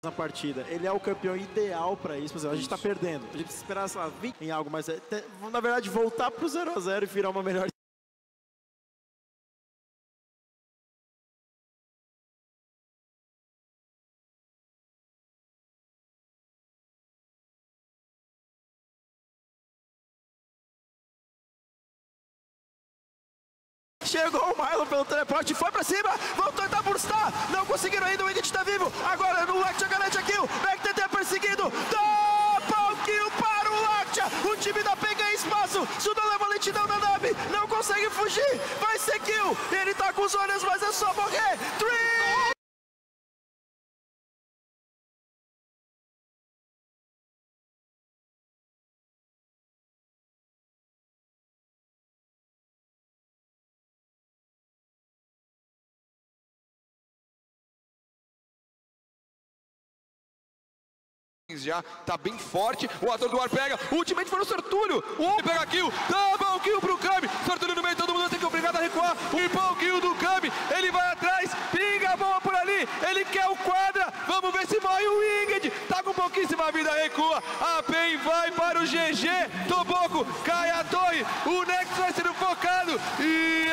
na partida. Ele é o campeão ideal para isso, mas a gente tá perdendo. A gente precisa esperar, sei lá, 20 em algo, mas na verdade voltar pro 0 a 0 e virar uma melhor. Chegou o Milo pelo teleporte, foi pra cima, vão tentar burstar, não conseguiram ainda, o Ingrid tá vivo, agora no Lactia garante a kill, BackTT perseguindo, double kill para o Lactia, o time da PEN ganha espaço, Suda leva lentidão da Nabi, não consegue fugir, vai ser kill, ele tá com os olhos, mas é só morrer, 3! Já tá bem forte, o ator do ar pega, ultimamente foi no Sortulho, o pega kill, double kill pro Kami, Sortulho no meio, todo mundo tem que obrigado a recuar, o kill do Kami, ele vai atrás, pinga a bomba por ali, ele quer o quadra, vamos ver se morre o Ingrid, tá com pouquíssima vida, recua, a PEN vai para o GG, Toboco, cai a torre, o Nexus vai sendo focado, e